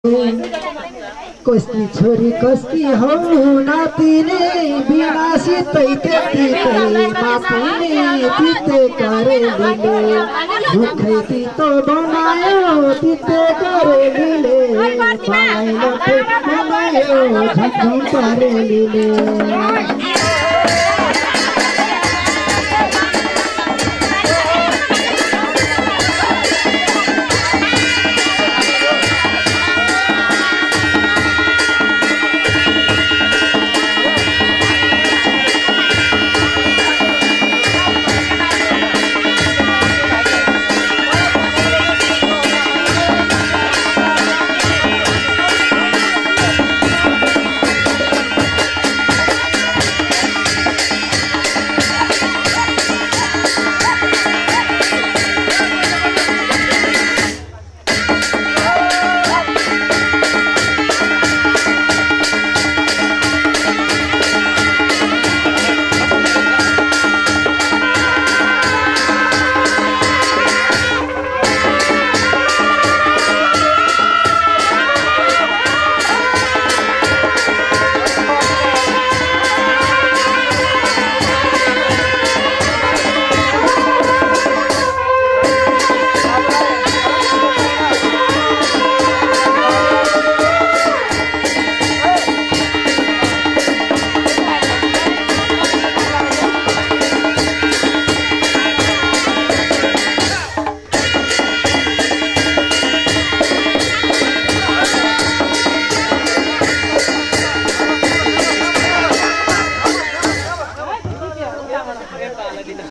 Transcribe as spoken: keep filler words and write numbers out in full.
कसकी छोरी कसकी हो नातिने बिनासितै त्यतिकै मापिने तिते करेलीले दुखै तितो बनायो तिते करेलीले मलाई लखे बनायो झुझु करेलीले।